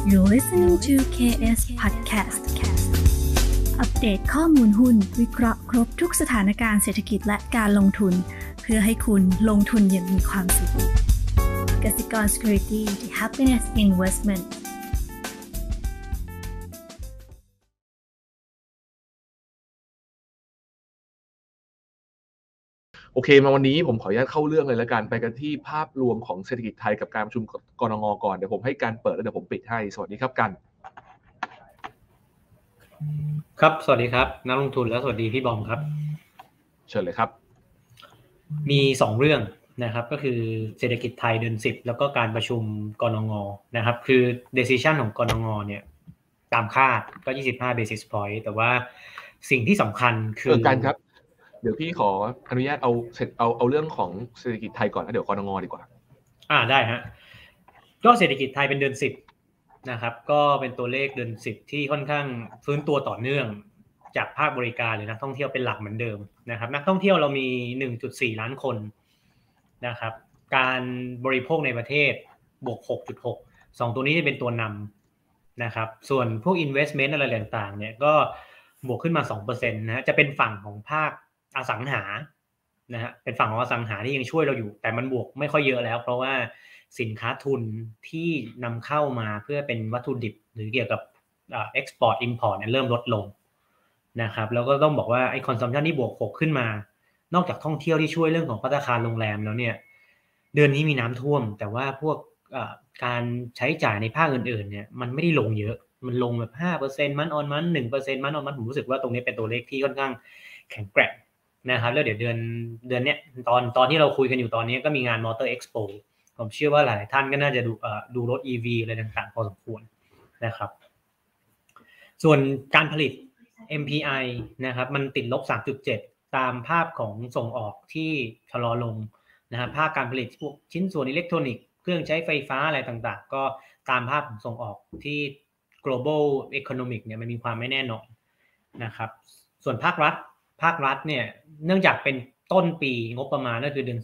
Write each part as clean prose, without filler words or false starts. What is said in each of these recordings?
You're listening to KS Podcast อัปเดตข้อมูลหุ้นวิเคราะห์ครบทุกสถานการณ์เศรษฐกิจและการลงทุนเพื่อให้คุณลงทุนอย่างมีความสุขกสิกร Security The Happiness Investment โอเคมาวันนี้ผมขออนุญาตเข้าเรื่องเลยแล้วกันไปกันที่ภาพรวมของเศรษฐกิจไทยกับการประชุมกนง.ก่อนเดี๋ยวผมให้การเปิดแล้วเดี๋ยวผมปิดให้สวัสดีครับกันครับสวัสดีครับนักลงทุนและสวัสดีพี่บอมครับเชิญเลยครับมี2เรื่องนะครับก็คือเศรษฐกิจไทยเดือน10แล้วก็การประชุมกนง.นะครับคือ decision ของกนง.เนี่ยตามคาดก็25 basis point แต่ว่าสิ่งที่สำคัญคือการครับเดี๋ยวพี่ขออนุญาตเอาเรื่องของเศรษฐกิจไทยก่อนแล้วเดี๋ยวกนง.ดีกว่าได้ฮะก็เศรษฐกิจไทยเป็นเดือน10นะครับก็เป็นตัวเลขเดือน10ที่ค่อนข้างฟื้นตัวต่อเนื่องจากภาคบริการหรือนักท่องเที่ยวเป็นหลักเหมือนเดิมนะครับนักท่องเที่ยวเรามี 1.4 ล้านคนนะครับการบริโภคในประเทศบวก 6.6 2ตัวนี้จะเป็นตัวนำนะครับส่วนพวก investment อะไรต่างๆเนี่ยก็บวกขึ้นมา 2% นะฮะจะเป็นฝั่งของภาคอสังหานะฮะเป็นฝั่งของอสังหาที่ยังช่วยเราอยู่แต่มันบวกไม่ค่อยเยอะแล้วเพราะว่าสินค้าทุนที่นำเข้ามาเพื่อเป็นวัตถุดิบหรือเกี่ยวกับexport import เนี่ยเริ่มลดลงนะครับแล้วก็ต้องบอกว่าไอ้ consumption ที่บวก6ขึ้นมานอกจากท่องเที่ยวที่ช่วยเรื่องของภัตตาคารโรงแรมแล้วเนี่ยเดือนนี้มีน้ำท่วมแต่ว่าพวกการใช้จ่ายในภาคอื่นๆเนี่ยมันไม่ได้ลงเยอะมันลงแบบ 5% month on month 1% month on month ผมรู้สึกว่าตรงนี้เป็นตัวเลขที่ค่อนข้างแข็งแกร่งนะครับแล้วเดี๋ยวเดือนเนี้ยตอนที่เราคุยกันอยู่ตอนนี้ก็มีงาน Motor Expo ผมเชื่อว่าหลายท่านก็น่าจะดูรถ EV อะไรต่างๆพอสมควรนะครับส่วนการผลิต MPI นะครับมันติดลบ 3.7 ตามภาพของส่งออกที่ชะลอลงนะครับภาคการผลิตพวกชิ้นส่วนอิเล็กทรอนิกส์เครื่องใช้ไฟฟ้าอะไรต่างๆก็ตามภาพของส่งออกที่ global economic เนี่ยมันมีความไม่แน่นอนนะครับส่วนภาครัฐเนี่ยเนื่องจากเป็นต้นปีงบประมาณก็คือเดือน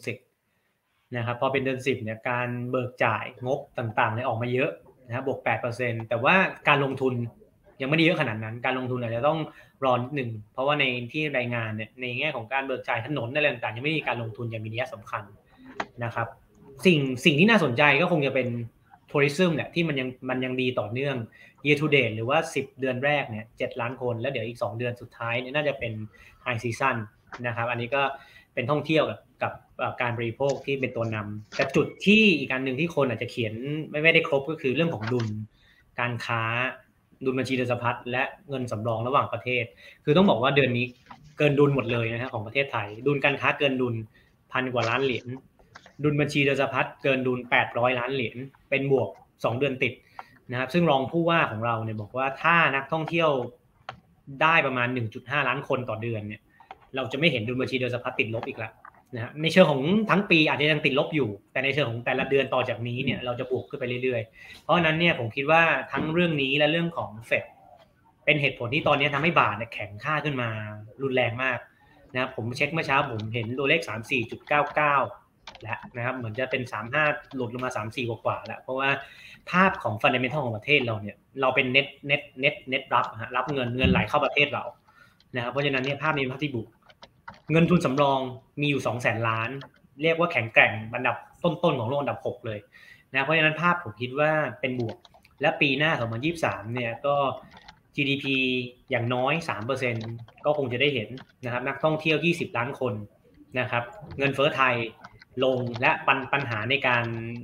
10นะครับพอเป็นเดือน10เนี่ยการเบิกจ่ายงบต่างๆเนี่ยออกมาเยอะนะครับบวก 8% แต่ว่าการลงทุนยังไม่ได้เยอะขนาดนั้นการลงทุนอาจจะต้องรอนิดนึงเพราะว่าในที่รายงานเนี่ยในแง่ของการเบิกจ่ายถนนอะไรต่างๆยังไม่มีการลงทุนอย่างมีนัยสำคัญนะครับสิ่งที่น่าสนใจก็คงจะเป็น tourism เนี่ยที่มันยังดีต่อเนื่อง year to date หรือว่า10เดือนแรกเนี่ย7ล้านคนแล้วเดี๋ยวอีก2เดือนสุดท้ายเนี่ยน่าจะเป็น high season นะครับอันนี้ก็เป็นท่องเที่ยวกับการบริโภคที่เป็นตัวนำแต่จุดที่อีกอันนึงที่คนอาจจะเขียนไม่ได้ครบก็คือเรื่องของดุลการค้าดุลบัญชีเดินสะพัดและเงินสำรองระหว่างประเทศคือต้องบอกว่าเดือนนี้เกินดุลหมดเลยนะครับของประเทศไทยดุลการค้าเกินดุล 1,000 กว่าล้านเหรียญดุลบัญชีเดินสะพัดเกินดุล800ล้านเหรียญเป็นบวก2เดือนติดนะครับซึ่งรองผู้ว่าของเราเนี่ยบอกว่าถ้านักท่องเที่ยวได้ประมาณ 1.5 ล้านคนต่อเดือนเนี่ยเราจะไม่เห็นดุลบัญชีเดินสะพัดติดลบอีกแล้วนะในเชิงของทั้งปีอาจจะยังติดลบอยู่แต่ในเชิงของแต่ละเดือนต่อจากนี้เนี่ยเราจะบวกขึ้นไปเรื่อยๆเพราะฉะนั้นเนี่ยผมคิดว่าทั้งเรื่องนี้และเรื่องของเฟดเป็นเหตุผลที่ตอนนี้ทำให้บาทเนี่ยแข็งค่าขึ้นมารุนแรงมากนะครับผมเช็คเมื่อเช้าผมเห็นตัวเลข 34.99 แล้วนะครับเหมือนจะเป็น35หลุดลงมา34กว่าแล้วเพราะว่าภาพของ fundamental ของประเทศเราเนี่ยเราเป็น net รับเงินไหลเข้าประเทศเรานะครับเพราะฉะนั้นเนี่ยภาพนี้ภาพที่บวกเงินทุนสำรองมีอยู่ 200,000 ล้านเรียกว่าแข็งแกร่งอันดับต้นๆของโลกอันดับ6เลยนะเพราะฉะนั้นภาพผมคิดว่าเป็นบวกและปีหน้า2023เนี่ยก็ GDP อย่างน้อย 3% ก็คงจะได้เห็นนะครับนักท่องเที่ยว20ล้านคนนะครับเงินเฟ้อไทยลงและปัญหาในการ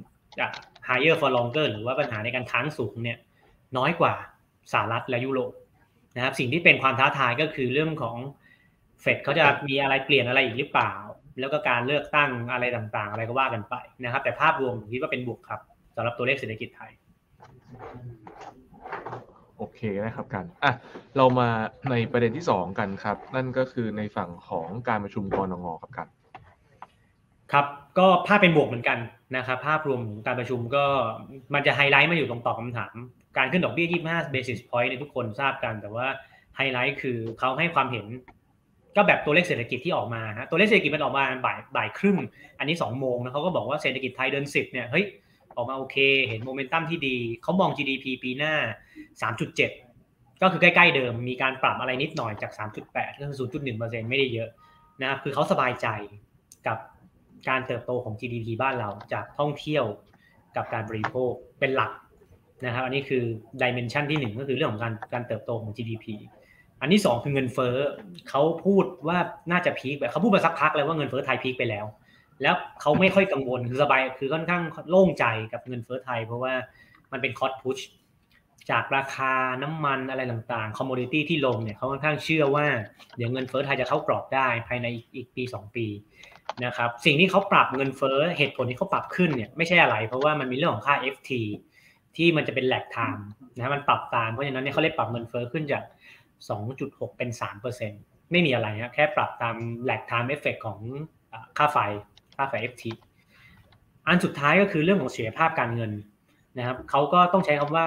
higher for longer หรือว่าปัญหาในการค้างสูงเนี่ยน้อยกว่าสหรัฐและยุโรปนะครับสิ่งที่เป็นความท้าทายก็คือเรื่องของเฟดเขาจะมีอะไรเปลี่ยนอะไรอีกหรือเปล่าแล้วก็การเลือกตั้งอะไรต่างๆอะไรก็ว่ากันไปนะครับแต่ภาพรวมผมคิดว่าเป็นบวกครับสำหรับตัวเลขเศรษฐกิจไทยโอเคนะครับกันเรามาในประเด็นที่2กันครับนั่นก็คือในฝั่งของการประชุมกนง.ครับกันครับก็ภาพเป็นบวกเหมือนกันนะครับภาพรวมของการประชุมก็มันจะไฮไลท์มาอยู่ตรงตอบคำถามการขึ้นดอกเบี้ย25 basis point เนี่ยทุกคนทราบกันแต่ว่าไฮไลท์คือเขาให้ความเห็นก็แบบตัวเลขเศรษฐกิจที่ออกมาตัวเลขเศรษฐกิจมันออกมาบ่ายครึ่งอันนี้ 2:00 นนะเขาก็บอกว่าเศรษฐกิจไทยเดือน10เนี่ยเฮ้ยออกมาโอเคเห็นโมเมนตัมที่ดีเขามอง GDP ปีหน้า 3.7 ก็คือใกล้ๆเดิมมีการปรับอะไรนิดหน่อยจาก 3.8 ก็คือ 0.1% ไม่ได้เยอะนะครับคือเขาสบายใจกับการเติบโตของ GDP บ้านเราจากท่องเที่ยวกับการบริโภคเป็นหลักนะครับอันนี้คือ dimension ที่1ก็คือเรื่องของการเติบโตของ GDP อันที่2คือเงินเฟ้อเขาพูดว่าน่าจะพีคแบบเขาพูดมาสักพักแล้วว่าเงินเฟ้อไทยพีคไปแล้วเขาไม่ค่อยกังวลคือสบายคือค่อนข้างโล่งใจกับเงินเฟ้อไทยเพราะว่ามันเป็นคอสต์พุชจากราคาน้ำมันอะไรต่างๆคอมโมดิตี้ที่ลงเนี่ยเขาค่อนข้างเชื่อว่าเดี๋ยวเงินเฟ้อไทยจะเข้ากรอบได้ภายในอีกปี2ปีนะครับสิ่งที่เขาปรับเงินเฟ้อเหตุผลที่เขาปรับขึ้นเนี่ยไม่ใช่อะไรเพราะว่ามันมีเรื่องของค่า FT ที่มันจะเป็นแลกไทม์นะมันปรับตามเพราะฉะนั้นเนี่ยเขาเลยปรับเงินเฟ้อขึ้นจาก 2.6 เป็น 3% ไม่มีอะไรนะแค่ปรับตามแลกไทม์เอฟเฟคของค่าไฟFT อันสุดท้ายก็คือเรื่องของเสถียรภาพการเงินนะครับเขาก็ต้องใช้คำว่า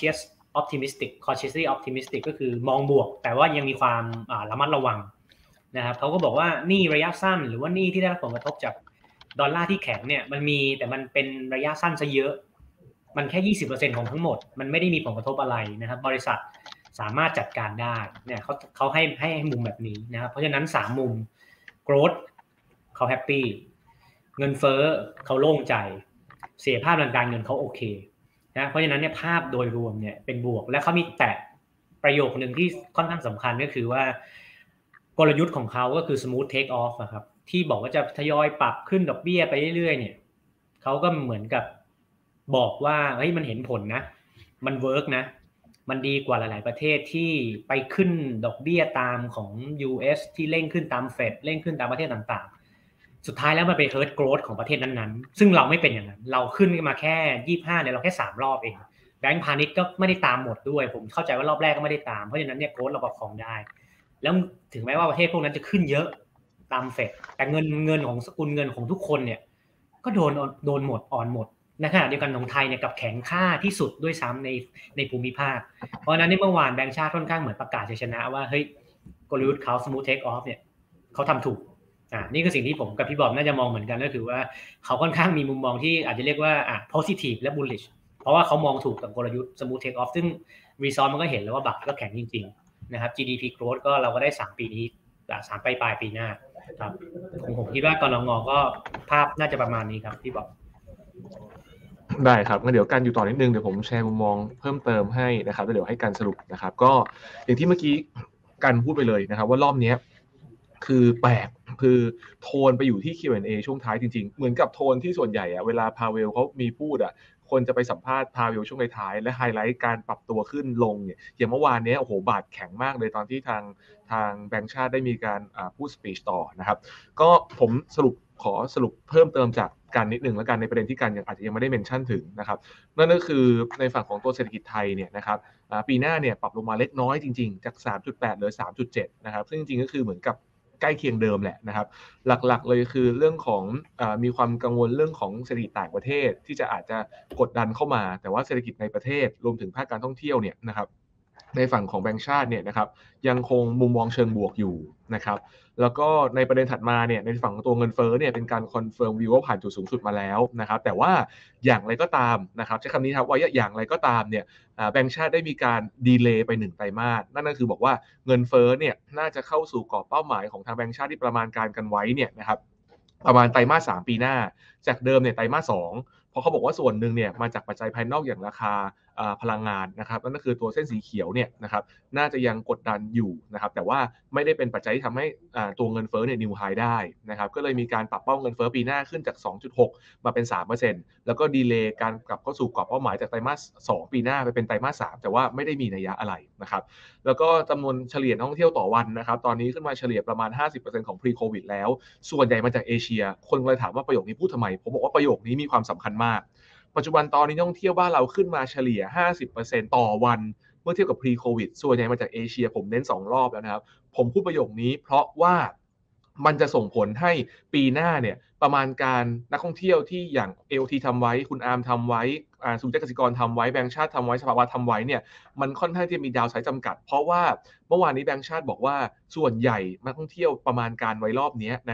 cautiously optimistic ก็คือมองบวกแต่ว่ายังมีความระมัดระวังนะครับเขาก็บอกว่าหนี้ระยะสั้นหรือว่าหนี้ที่ได้รับผลกระทบจากดอลลาร์ที่แข็งเนี่ยมันมีแต่มันเป็นระยะสั้นซะเยอะมันแค่ 20% ของทั้งหมดมันไม่ได้มีผลกระทบอะไรนะครับบริษัทสามารถจัดการได้เนี่ยเขาให้มุมแบบนี้นะครับเพราะฉะนั้น3มุม growth เขาแฮปปี้เงินเฟ้อเขาโล่งใจเสียภาพทางการเงินเขาโอเคนะเพราะฉะนั้นเนี่ยภาพโดยรวมเนี่ยเป็นบวกและเขามีแตะประโยคนึงที่ค่อนข้างสำคัญก็คือว่ากลยุทธ์ของเขาก็คือ smooth take off นะครับที่บอกว่าจะทยอยปรับขึ้นดอกเบี้ยไปเรื่อยๆเนี่ยเขาก็เหมือนกับบอกว่าเฮ้ยมันเห็นผลนะมันเวิร์กนะมันดีกว่าหลายๆประเทศที่ไปขึ้นดอกเบี้ยตามของ US ที่เร่งขึ้นตามเฟดเร่งขึ้นตามประเทศต่างๆสุดท้ายแล้วมันไปเฮิร์ตโกรทของประเทศนั้นๆซึ่งเราไม่เป็นอย่างนั้นเราขึ้นมาแค่25เนี่ยเราแค่3รอบเองแบงก์พาณิชย์ก็ไม่ได้ตามหมดด้วยผมเข้าใจว่ารอบแรกก็ไม่ได้ตามเพราะฉะนั้นเนี่ยโกรทเราประคองได้แล้วถึงแม้ว่าประเทศพวกนั้นจะขึ้นเยอะตามเฟดแต่เงินของสกุลเงินของทุกคนเนี่ยก็โดนหมดอ่อนหมดในขณะเดียวกันของไทยเนี่ยกับแข็งค่าที่สุดด้วยซ้ำในภูมิภาคเพราะฉะนั้นในเมื่อวานแบงก์ชาติค่อนข้างเหมือนประกาศชัยชนะว่าเฮ้ยกลยุทธ์เขา smooth take off เนี่ยเขาทำถูกนี่คือสิ่งที่ผมกับพี่บอมน่าจะมองเหมือนกันก็คือว่าเขาค่อนข้างมีมุมมองที่อาจจะเรียกว่าpositive และ bullish เพราะว่าเขามองถูกกับกลยุทธ์ smooth take off ซึ่ง result มันก็เห็นแล้วว่าบาทก็แข็งจริงๆนะครับ GDP growth ก็เราก็ได้3ปีนี้3ปลายปีหน้าครับผมคิดว่ากนง.ก็ภาพน่าจะประมาณนี้ครับพี่บอมได้ครับงั้นเดี๋ยวกันอยู่ต่อนิดนึงเดี๋ยวผมแชร์มุมมองเพิ่มเติมให้นะครับแล้วเดี๋ยวให้กันสรุปนะครับก็อย่างที่เมื่อกี้กันพูดไปเลยนะครับว่ารอบนี้คือแปลกคือโทนไปอยู่ที่ Q&A ช่วงท้ายจริงๆเหมือนกับโทนที่ส่วนใหญ่เวลาพาเวลเขามีพูดคนจะไปสัมภาษณ์พาเวลช่วงท้ายและไฮไลท์การปรับตัวขึ้นลงเนี่ยอย่างเมื่อวานนี้โอ้โหบาทแข็งมากเลยตอนที่ทางแบงก์ชาติได้มีการพูดสปีชต่อนะครับก็ผมขอสรุปเพิ่มเติมจากกันนิดนึงแล้วกันในประเด็นที่กันอาจจะยังไม่ได้เมนชั่นถึงนะครับนั่นก็คือในฝั่งของตัวเศรษฐกิจไทยเนี่ยนะครับปีหน้าเนี่ยปรับลงมาเล็กน้อยจริงๆจาก 3.8 เหลือ 3.7 นะครับซึ่งจริงๆก็คือเหมือนกับใกล้เคียงเดิมแหละนะครับหลักๆเลยคือเรื่องของมีความกังวลเรื่องของเศรษฐกิจต่างประเทศที่จะอาจจะกดดันเข้ามาแต่ว่าเศรษฐกิจในประเทศรวมถึงภาคการท่องเที่ยวเนี่ยนะครับในฝั่งของแบงก์ชาติเนี่ยนะครับยังคงมุมมองเชิงบวกอยู่นะครับแล้วก็ในประเด็นถัดมาเนี่ยในฝั่งของตัวเงินเฟ้อเนี่ยเป็นการคอนเฟิร์มวิวว่าผ่านจุดสูงสุดมาแล้วนะครับแต่ว่าอย่างไรก็ตามนะครับใช้คำนี้ครับว่าอย่างไรก็ตามเนี่ยแบงก์ชาติได้มีการดีเลย์ไป1ไตรมาสนั่นก็คือบอกว่าเงินเฟ้อเนี่ยน่าจะเข้าสู่กรอบเป้าหมายของทางแบงก์ชาติที่ประมาณการกันไว้เนี่ยนะครับประมาณไตรมาส3ปีหน้าจากเดิมเนี่ยไตรมาส2เพราะเขาบอกว่าส่วนหนึ่งเนี่ยมาจากปัจจัยภายนอกอย่างราคาพลังงานนะครับนั่นก็คือตัวเส้นสีเขียวเนี่ยนะครับน่าจะยังกดดันอยู่นะครับแต่ว่าไม่ได้เป็นปัจจัยที่ทำให้ตัวเงินเฟ้อเนี่ยนิวไฮได้นะครับก็เลยมีการปรับเป้าเงินเฟ้อปีหน้าขึ้นจาก 2.6 มาเป็น 3% แล้วก็ดีเลย์การกลับเข้าสู่กรอบเป้าหมายจากไตรมาส2ปีหน้าไปเป็นไตรมาส3แต่ว่าไม่ได้มีนัยยะอะไรนะครับแล้วก็จำนวนเฉลี่ยนักท่องเที่ยวต่อวันนะครับตอนนี้ขึ้นมาเฉลี่ยประมาณ 50% ของ pre covid แล้วส่วนใหญ่มาจากเอเชียคนเลยถามว่าประโยคนี้พูดทำไมผมบอกว่าประโยคนี้มีความสำคัญมากปัจจุบันตอนนี้นักท่องเที่ยวบ้านเราขึ้นมาเฉลี่ย 50% ต่อวันเมื่อเทียบกับ pre covid ส่วนใหญ่มาจากเอเชียผมเน้น2รอบแล้วนะครับผมพูดประโยคนี้เพราะว่ามันจะส่งผลให้ปีหน้าเนี่ยประมาณการนักท่องเที่ยวที่อย่าง AOT ทำไว้คุณอาร์มทำไว้ศูนย์กสิกรทำไว้แบงก์ชาติทำไว้สภาวะทำไว้เนี่ยมันค่อนข้างที่จะมีดาวไซด์จำกัดเพราะว่าเมื่อวานนี้แบงก์ชาติบอกว่าส่วนใหญ่นักท่องเที่ยวประมาณการไว้รอบนี้นะครับ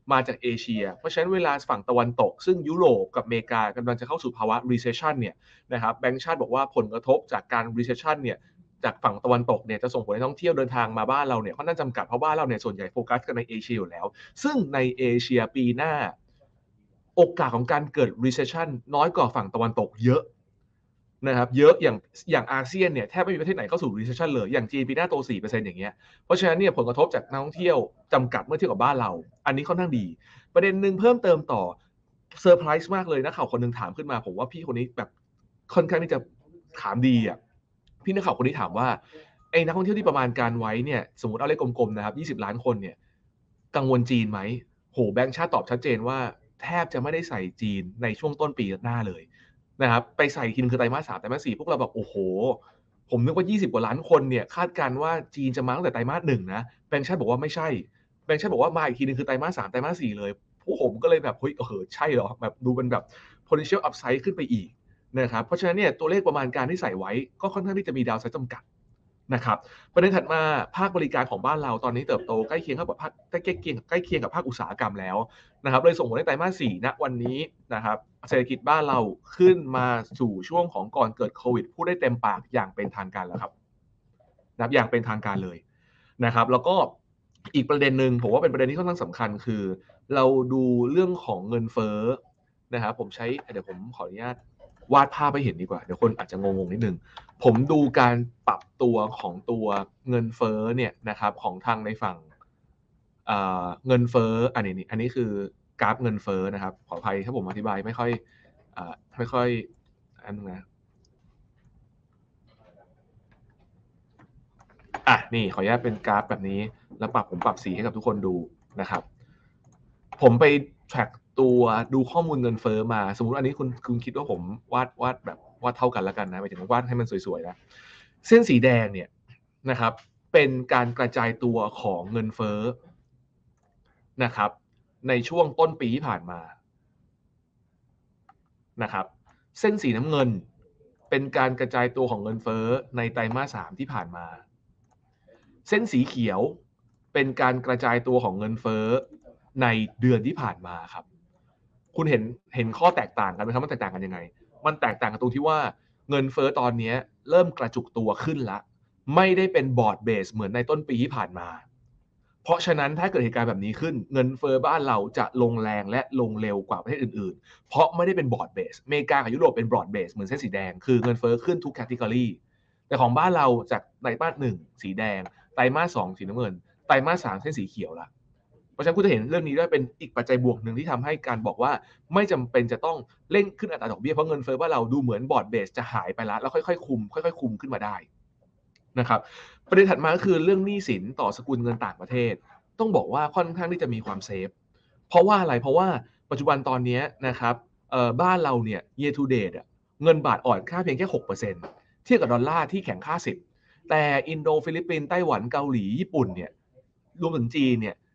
มาจากเอเชียเพราะฉะนั้นเวลาฝั่งตะวันตกซึ่งยุโรปกับอเมริกากำลังจะเข้าสู่ภาวะ recession เนี่ยนะครับแบงก์ชาติบอกว่าผลกระทบจากการ recession เนี่ยจากฝั่งตะวันตกเนี่ยจะส่งผลให้ท่องเที่ยวเดินทางมาบ้านเราเนี่ยค่อนข้างจำกัดเพราะบ้านเราเนี่ยส่วนใหญ่โฟกัสกันในเอเชียอยู่แล้วซึ่งในเอเชียปีหน้าโอกาสของการเกิด recession น้อยกว่าฝั่งตะวันตกเยอะนะครับเยอะอย่างอาเซียนเนี่ยแทบไม่มีประเทศไหนเข้าสู่ recession เลยอย่างจีนปีหน้าโต 4% อย่างเงี้ยเพราะฉะนั้นเนี่ยผลกระทบจากนักท่องเที่ยวจำกัดเมื่อเทียบกับบ้านเราอันนี้ค่อนข้างดีประเด็นหนึ่งเพิ่มเติมต่อเซอร์ไพรส์มากเลยนักข่าวคนนึงถามขึ้นมาผมว่าพี่คนนี้แบบค่อนข้างที่จะถามดีอ่ะพี่นักข่าวคนนี้ถามว่าไอ้นักท่องเที่ยวที่ประมาณการไว้เนี่ยสมมติเอาเลขกลมๆนะครับ20 ล้านคนเนี่ยกังวลจีนไหมโหแบงก์ชาติตอบชัดเจนว่าแทบจะไม่ได้ใส่จีนในช่วงต้นปีหน้าเลยนะครับไปใส่ทีนึงคือไตรมาส 3ไตรมาส 4พวกเราแบบโอ้โหผมนึกว่า20 กว่าล้านคนเนี่ยคาดการณ์ว่าจีนจะมาตั้งแต่ไตรมาส 1นะแบงก์ชาติบอกว่าไม่ใช่แบงก์ชาติบอกว่ามาอีกทีนึงคือไตรมาส 3ไตรมาส 4เลยพวกผมก็เลยแบบเฮ้ยใช่เหรอแบบดูเป็นแบบ potential upside ขึ้นไปอีกนะครับเพราะฉะนั้นเนี่ยตัวเลขประมาณการที่ใส่ไว้ก็ค่อนข้างที่จะมีดาวไซด์จำกัดนะครับประเด็นถัดมาภาคบริการของบ้านเราตอนนี้เติบโตใกล้เคียงกับภาคใกล้เคียงกับภาคอุตสาหกรรมแล้วนะครับเลยส่งผลให้ไตรมาส 4ณวันนี้นะครับเศรษฐกิจบ้านเราขึ้นมาสู่ช่วงของก่อนเกิดโควิดพูดได้เต็มปากอย่างเป็นทางการแล้วครับนะครับอย่างเป็นทางการเลยนะครับแล้วก็อีกประเด็นหนึ่งผมว่าเป็นประเด็นที่ค่อนข้างสำคัญคือเราดูเรื่องของเงินเฟ้อนะครับผมใช้เดี๋ยวผมขออนุญาตวาดภาพให้เห็นดีกว่าเดี๋ยวคนอาจจะงงนิดนึงผมดูการปรับตัวของตัวเงินเฟ้อเนี่ยนะครับของทางในฝั่งเงินเฟ้ออันนี้คือกราฟเงินเฟ้อนะครับขออภัยถ้าผมอธิบายไม่ค่อยอันนึงนะนี่ขออนุญาตเป็นกราฟแบบนี้แล้วผมปรับสีให้กับทุกคนดูนะครับผมไป track ตัวดูข้อมูลเงินเฟ้อมาสมมุติอันนี้คุณคิดว่าผมวาดแบบวาดเท่ากันแล้วกันนะหมายถึงวาดให้มันสวยๆนะเส้นสีแดงเนี่ยนะครับเป็นการกระจายตัวของเงินเฟ้อนะครับในช่วงต้นปีที่ผ่านมานะครับเส้นสีน้ำเงินเป็นการกระจายตัวของเงินเฟ้อในไตรมาส 3ที่ผ่านมาเส้นสีเขียวเป็นการกระจายตัวของเงินเฟ้อในเดือนที่ผ่านมาครับคุณเห็นข้อแตกต่างกันไหมครับมันแตกต่างกันยังไงมันแตกต่างกันตรงที่ว่าเงินเฟ้อตอนนี้เริ่มกระจุกตัวขึ้นละไม่ได้เป็นบอร์ดเบสเหมือนในต้นปีที่ผ่านมาเพราะฉะนั้นถ้าเกิดเหตุการณ์แบบนี้ขึ้นเงินเฟ้อบ้านเราจะลงแรงและลงเร็วกว่าประเทศอื่นๆเพราะไม่ได้เป็นบอร์ดเบสอเมริกากับยุโรปเป็นบอร์ดเบสเหมือนเส้นสีแดงคือเงินเฟ้อขึ้นทุกแคตตากรีแต่ของบ้านเราจากไตรมาส 1สีแดงไตรมาส 2สีน้ำเงินไตรมาส 3เส้นสีเขียวละเพราะฉะนั้นคุณจะเห็นเรื่องนี้ด้วยเป็นอีกปัจจัยบวกหนึ่งที่ทำให้การบอกว่าไม่จำเป็นจะต้องเร่งขึ้นอัตราดอกเบี้ยเพราะเงินเฟ้อบ้านเราดูเหมือนบอร์ดเบสจะหายไปแล้วค่อยๆคุมขึ้นมาได้นะครับประเด็นถัดมาก็คือเรื่องหนี้สินต่อสกุลเงินต่างประเทศต้องบอกว่าค่อนข้างที่จะมีความเซฟเพราะว่าอะไรเพราะว่าปัจจุบันตอนนี้นะครับบ้านเราเนี่ย year to date เงินบาทอ่อนค่าเพียงแค่ 6% เทียบกับดอลลาร์ที่แข็งค่า10แต่อินโดฟิลิปปินส์ไต้หวันเกาหลีญี่ปุ่นเนี่ยรวมถึงจีนเนี่ย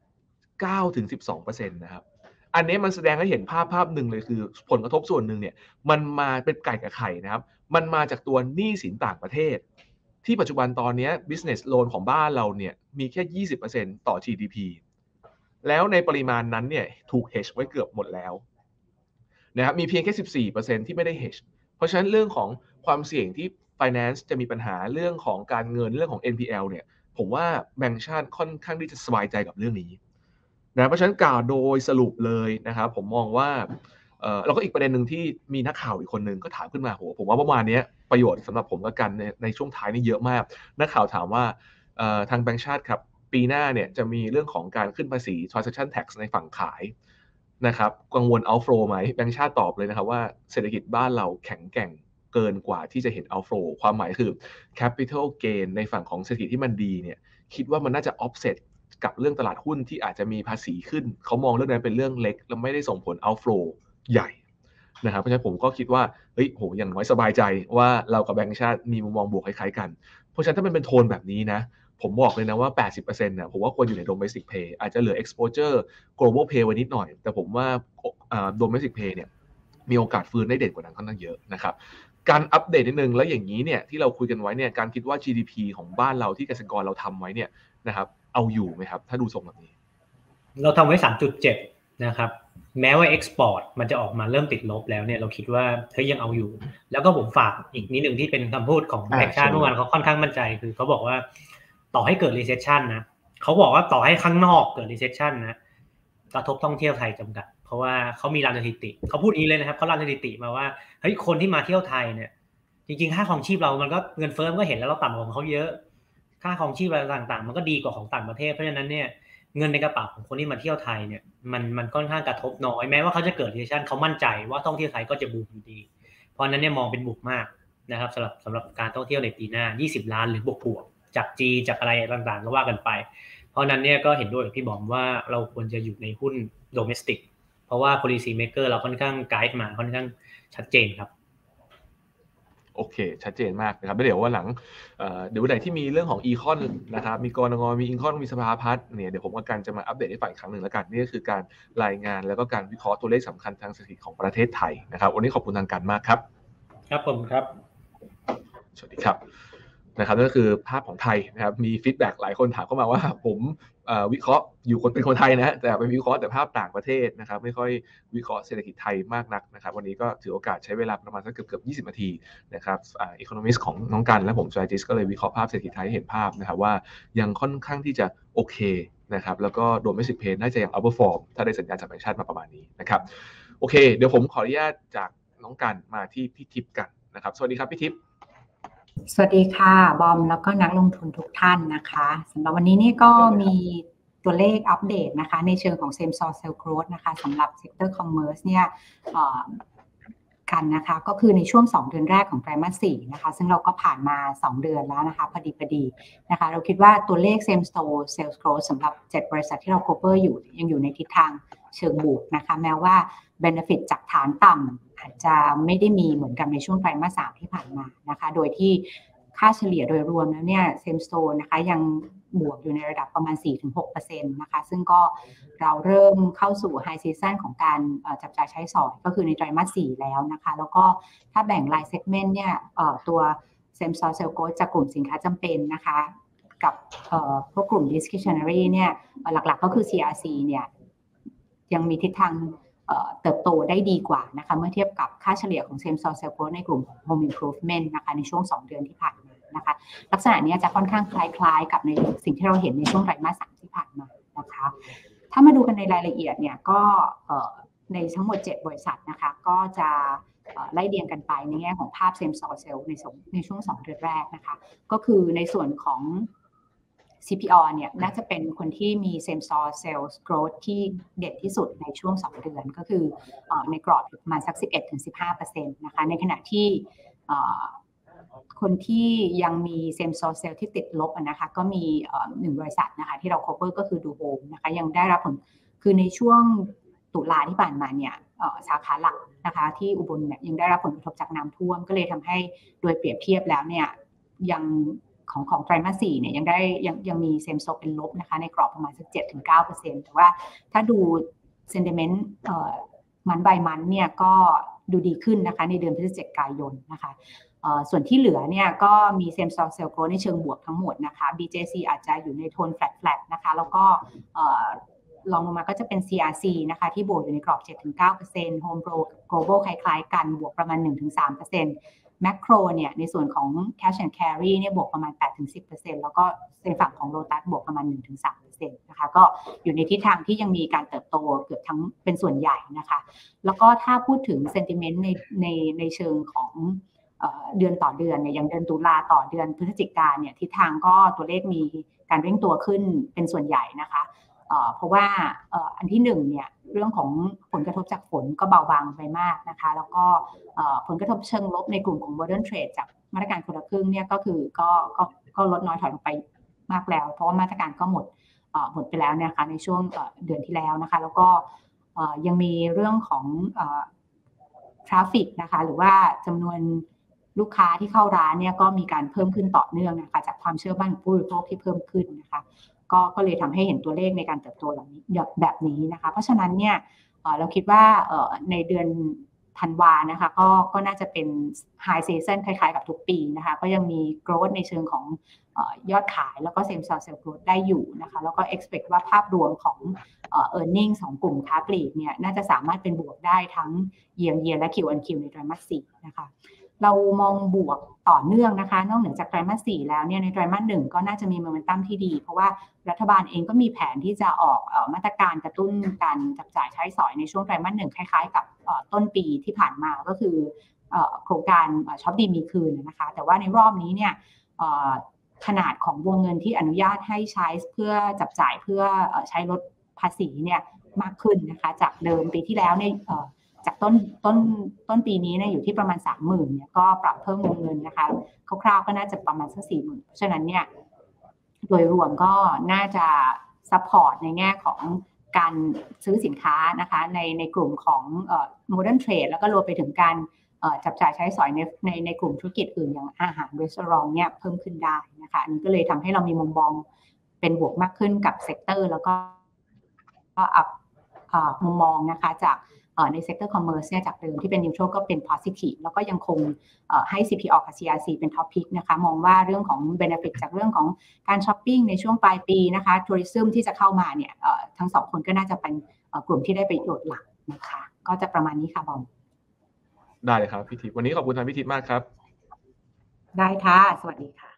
9-12% นะครับอันนี้มันแสดงให้เห็นภาพหนึ่งเลยคือผลกระทบส่วนหนึ่งเนี่ยมันมาเป็นไก่กับไข่นะครับมันมาจากตัวหนี้สินต่างประเทศที่ปัจจุบันตอนนี้ business loan ของบ้านเราเนี่ยมีแค่ 20% ต่อ GDP แล้วในปริมาณนั้นเนี่ยถูก hedge ไว้เกือบหมดแล้วนะครับมีเพียงแค่ 14% ที่ไม่ได้ hedge เพราะฉะนั้นเรื่องของความเสี่ยงที่ finance จะมีปัญหาเรื่องของการเงินเรื่องของ NPL เนี่ยผมว่าแบงก์ชาติค่อนข้างที่จะสบายใจกับเรื่องนี้นะเพราะฉะนั้นกล่าวโดยสรุปเลยนะครับผมมองว่าแล้วก็อีกประเด็นหนึ่งที่มีนักข่าวอีกคนนึงก็ถามขึ้นมาผมว่าเมื่อวานนี้ประโยชน์สำหรับผมกับกันในช่วงท้ายนี่เยอะมากนักข่าวถามว่าทางแบงก์ชาติครับปีหน้าเนี่ยจะมีเรื่องของการขึ้นภาษี transaction tax ในฝั่งขายนะครับกังวล outflow ไหมแบงก์ชาติตอบเลยนะครับว่าเศรษฐกิจบ้านเราแข็งแกร่งเกินกว่าที่จะเห็น outflow ความหมายคือ capital gain ในฝั่งของเศรษฐกิจที่มันดีเนี่ยคิดว่ามันน่าจะ offsetกับเรื่องตลาดหุ้นที่อาจจะมีภาษีขึ้นเขามองเรื่องนั้นเป็นเรื่องเล็กแล้วไม่ได้ส่งผล outflow ใหญ่นะครับเพราะฉะนั้นผมก็คิดว่าอย่างน้อยสบายใจว่าเรากับแบงก์ชาติมีมุมมองบวกคล้ายๆกันเพราะฉะนั้นถ้ามันเป็นโทนแบบนี้นะผมบอกเลยนะว่า 80% นะผมว่าควรอยู่ใน domestic pay อาจจะเหลือ exposure global pay ไว้นิดหน่อยแต่ผมว่าdomestic pay เนี่ยมีโอกาสฟื้นได้เด่นกว่านั้นค่อนข้างเยอะนะครับการอัปเดตนิดนึงแล้วอย่างนี้เนี่ยที่เราคุยกันไว้เนี่ยการคิดว่า GDP ของบ้านเราที่เกษตรกรเราทำไว้เนี่ยนะครับเอาอยู่ไหมครับถ้าดูทรงแบบนี้เราทำไว้ 3.7 นะครับแม้ว่าเอ็กซ์พอร์ตมันจะออกมาเริ่มติดลบแล้วเนี่ยเราคิดว่าเฮ้ยยังเอาอยู่แล้วก็ผมฝากอีกนิดนึงที่เป็นคำพูดของแบงก์ชาติเมื่อวานเขาค่อนข้างมั่นใจคือเขาบอกว่าต่อให้เกิด recession นะเขาบอกว่าต่อให้ข้างนอกเกิด recession นะกระทบท่องเที่ยวไทยจำกัดเพราะว่าเขามีรันสถิติเขาพูดอย่างนี้เลยนะครับเขารันสถิติมาว่าเฮ้ยคนที่มาเที่ยวไทยเนี่ยจริงๆค่าครองชีพเรามันก็เงินเฟ้อมันก็เห็นแล้วเราต่ำกว่าของเขาเยอะค่าครองชีพอะไรต่างๆมันก็ดีกว่าของต่างประเทศเพราะฉะนั้นเนี่ยเงินในกระเป๋าของคนที่มาเที่ยวไทยเนี่ยมันค่อนข้างกระทบน้อยแม้ว่าเขาจะเกิด recession เขามั่นใจว่าท่องเที่ยวไทยก็จะบูมอยู่ดีเพราะนั้นเนี่ยมองเป็นบวกมากนะครับสำหรับการท่องเที่ยวในปีหน้า20ล้านหรือบวกจากจีจากอะไรต่างๆก็ว่ากันไปเพราะนั้นเนี่ยก็เห็นด้วยกับพี่บอมว่าเราควรจะอยู่ในหุ้น domestic เพราะว่า policy maker เราค่อนข้างไกด์มาค่อนข้างชัดเจนครับโอเคชัดเจนมากนะครับเดี๋ยวว่าหลังเดี๋ยววันไหนที่มีเรื่องของอีคอนนะครับมีกรงมีอินคอนมีสภาพัฒน์เนี่ยเดี๋ยวผมกับกันจะมาอัปเดตให้ฟังอีกครั้งหนึ่งแล้วกันนี่ก็คือการรายงานแล้วก็การวิเคราะห์ตัวเลขสำคัญทางเศรษฐกิจของประเทศไทยนะครับวันนี้ขอบคุณทางการมากครับครับผมครับสวัสดีครับนะครับนั่นก็คือภาพของไทยนะครับมีฟีดแบ็กหลายคนถามเข้ามาว่าผมวิเคราะห์อยู่เป็นคนไทยนะฮะแต่เป็นวิเคราะห์แต่ภาพต่างประเทศนะครับไม่ค่อยวิเคราะห์เศรษฐกิจไทยมากนักนะครับวันนี้ก็ถือโอกาสใช้เวลาประมาณสักเกือบ20นาทีนะครับEconomist ของน้องกันและผม Strategist ก็เลยวิเคราะห์ภาพเศรษฐกิจไทยให้เห็นภาพนะครับว่ายังค่อนข้างที่จะโอเคนะครับแล้วก็Domestic Paceน่าจะยัง outperform ถ้าได้สัญญาณจากแบงก์ชาติมาประมาณนี้นะครับโอเคเดี๋ยวผมขออนุญาตจากน้องกันมาที่พี่ทิพย์กันนะครับสวัสดีครับพี่ทิพย์สวัสดีค่ะบอมแล้วก็นักลงทุนทุกท่านนะคะสำหรับวันนี้นี่ก็มีตัวเลขอัปเดตนะคะในเชิงของ Same Store Sales Growth นะคะสำหรับ Sector Commerce เนี่ยกันนะคะก็คือในช่วง2เดือนแรกของไตรมาส4นะคะซึ่งเราก็ผ่านมา2เดือนแล้วนะคะพอดีนะคะเราคิดว่าตัวเลข Same Store Sales Growth สำหรับ7บริษัทที่เรา cover อยู่ยังอยู่ในทิศทางเชิงบวกนะคะแม้ว่า benefit จากฐานต่ำอาจจะไม่ได้มีเหมือนกันในช่วงไตรมาส3ที่ผ่านมานะคะโดยที่ค่าเฉลี่ยโดยรวมแล้วเนี่ย Same Store นะคะยังบวกอยู่ในระดับประมาณ 4-6% นะคะซึ่งก็เราเริ่มเข้าสู่ High Season ของการจับจ่ายใช้สอยก็คือในไตรมาส4แล้วนะคะแล้วก็ถ้าแบ่งราย segment เนี่ยตัว Same Store Sales Growth จากกลุ่มสินค้าจำเป็นนะคะกับพวกกลุ่ม discretionary เนี่ยหลักๆก็คือ CRC เนี่ยยังมีทิศทางเติบโตได้ดีกว่านะคะเมื่อเทียบกับค่าเฉลี่ยของ Same Store Sales Growth ในกลุ่ม Home Improvement นะคะในช่วง2เดือนที่ผ่านมานะคะลักษณะนี้จะค่อนข้างคล้ายๆกับในสิ่งที่เราเห็นในช่วงไตรมาส3ที่ผ่านมานะคะถ้ามาดูกันในรายละเอียดเนี่ยก็ในทั้งหมด7บริษัทนะคะก็จะไล่เรียงกันไปในแง่ของภาพ Same Store Sales ในช่วง2เดือนแรกนะคะก็คือในส่วนของCPO เนี่ยน่าจะเป็นคนที่มี Same Store Sales Growth ที่เด่นที่สุดในช่วง2เดือนก็คือในกรอบประมาณสัก 11-15% นะคะในขณะที่คนที่ยังมี Same Store Sales ที่ติดลบนะคะก็มี1บริษัทนะคะที่เรา cover ก็คือ Do Home นะคะยังได้รับผลคือในช่วงตุลาที่ผ่านมาเนี่ยสาขาหลักนะคะที่อุบลเนี่ยยังได้รับผลกระทบจากน้ำท่วมก็เลยทำให้โดยเปรียบเทียบแล้วเนี่ยยังของไตรมาส4เนี่ยยังมี Same Store เป็นลบนะคะในกรอบประมาณสัก 7-9% แต่ว่าถ้าดู sentiment มันบายมันเนี่ยก็ดูดีขึ้นนะคะในเดือนพฤศจิกายนนะคะส่วนที่เหลือเนี่ยก็มี Same Store Sales Growth ในเชิงบวกทั้งหมดนะคะ BJC อาจจะอยู่ในโทน flat นะคะแล้วก็ลองลงมาก็จะเป็น CRC นะคะที่บวกอยู่ในกรอบ 7-9% Home Global คล้ายๆกันบวกประมาณ 1-3% Macro เนี่ยในส่วนของ Cash and Carry เนี่ยบวกประมาณ 8-10% แล้วก็ในฝั่งของ Lotus บวกประมาณ 1-3% นะคะก็อยู่ในทิศทางที่ยังมีการเติบโตเกือบทั้งเป็นส่วนใหญ่นะคะแล้วก็ถ้าพูดถึง sentiment ในเชิงของเดือนต่อเดือนเนี่ยอย่างเดือนตุลาต่อเดือนพฤศจิกายนเนี่ยทิศทางก็ตัวเลขมีการเร่งตัวขึ้นเป็นส่วนใหญ่นะคะเพราะว่าอันที่1เนี่ยเรื่องของผลกระทบจากฝนก็เบาบางไปมากนะคะแล้วก็ผลกระทบเชิงลบในกลุ่มของ Modern Trade จากมาตรการคนละครึ่งเนี่ยก็คือก็ลดน้อยถอยลงไปมากแล้วเพราะว่ามาตรการก็หมดไปแล้วนะคะในช่วงเดือนที่แล้วนะคะแล้วก็ยังมีเรื่องของtraffic นะคะหรือว่าจำนวนลูกค้าที่เข้าร้านเนี่ยก็มีการเพิ่มขึ้นต่อเนื่องนะคะจากความเชื่อมั่นของผู้บริโภคที่เพิ่มขึ้นนะคะก็เลยทำให้เห็นตัวเลขในการเติบโตแบบนี้นะคะเพราะฉะนั้นเนี่ยเราคิดว่าในเดือนธันวานะคะก็น่าจะเป็น high season คล้ายๆกับทุกปีนะคะก็ยังมี growth ในเชิงของยอดขายแล้วก็ same store sales growth ได้อยู่นะคะแล้วก็ expect ว่าภาพรวมของearning ของกลุ่มค้าปลีกเนี่ยน่าจะสามารถเป็นบวกได้ทั้ง year และ Q-on-Q ในไตรมาส 4นะคะเรามองบวกต่อเนื่องนะคะนอกเหนือจากไตรมาส 4แล้วเนี่ยในไตรมาส 1ก็น่าจะมีโมเมนตัมที่ดีเพราะว่ารัฐบาลเองก็มีแผนที่จะออกมาตรการกระตุ้นการจับจ่ายใช้สอยในช่วงไตรมาส 1คล้ายๆกับต้นปีที่ผ่านมาก็คือโครงการช็อปดีมีคืนนะคะแต่ว่าในรอบนี้เนี่ยขนาดของวงเงินที่อนุญาตให้ใช้เพื่อจับจ่ายเพื่อใช้ลดภาษีเนี่ยมากขึ้นนะคะจากเดิมปีที่แล้วเนี่ยจากต้นปีนี้เนี่ยอยู่ที่ประมาณ 30,000 เนี่ยก็ปรับเพิ่มวงเงินนะคะคร่าวๆก็น่าจะประมาณสัก 40,000 เพราะฉะนั้นเนี่ยโดยรวมก็น่าจะซัพพอร์ตในแง่ของการซื้อสินค้านะคะในกลุ่มของmodern trade แล้วก็รวมไปถึงการจับจ่ายใช้สอยในกลุ่มธุรกิจอื่นอย่างอาหารรีสอร์ทเนี่ยเพิ่มขึ้นได้นะคะอันนี้ก็เลยทำให้เรามีมุมมองเป็นบวกมากขึ้นกับเซกเตอร์แล้วก็อัพมุมมองนะคะจากในเซกเตอร์คอมเมอร์สเนี่ยจากเดิมที่เป็นนิวทรัลก็เป็น positive แล้วก็ยังคงให้ CPO กับ CRC เป็นท็อปพิกนะคะมองว่าเรื่องของ benefit จากเรื่องของการช้อปปิ้งในช่วงปลายปีนะคะทัวริซึมที่จะเข้ามาเนี่ยทั้งสองคนก็น่าจะเป็นกลุ่มที่ได้ประโยชน์หลักนะคะก็จะประมาณนี้ค่ะบอมได้เลยครับพี่ทิพย์วันนี้ขอบคุณท่านพี่ทิพย์มากครับได้ค่ะสวัสดีค่ะ